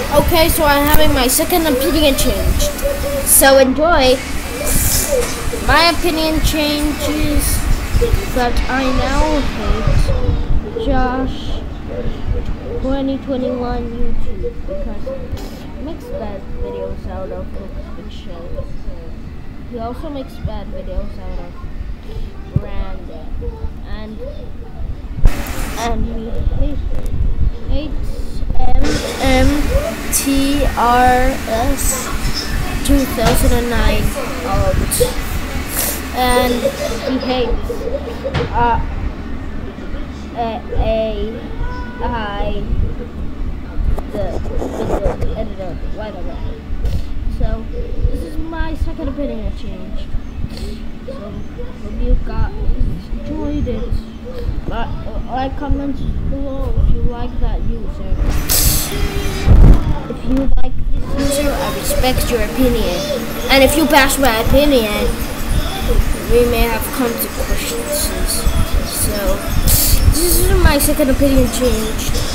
Okay, so I'm having my second opinion changed. So enjoy. My opinion changes that I now hate Josh 2021 YouTube because he makes bad videos out of Mcsherry. He also makes bad videos out of Brandon and he hates MMTRS2009 Alt, and he hates AI the editor, whatever. So this is my second opinion change. So hope you guys enjoyed it. Like, comment below if you like that user. If you like this user, I respect your opinion. And if you bash my opinion, we may have consequences. So this is my second opinion change.